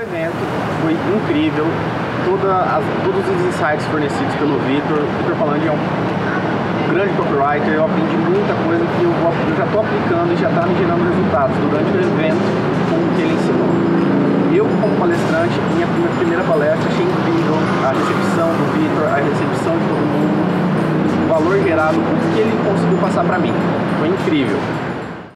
evento foi incrível, todos os insights fornecidos pelo Vitor. Vitor Falandi é um grande copywriter, eu aprendi muita coisa que eu já estou aplicando e já está me gerando resultados durante o evento com o que ele ensinou. Eu, como palestrante, minha primeira palestra, achei incrível a recepção do Vitor, a recepção de todo mundo, o valor gerado, o que ele conseguiu passar para mim. Foi incrível.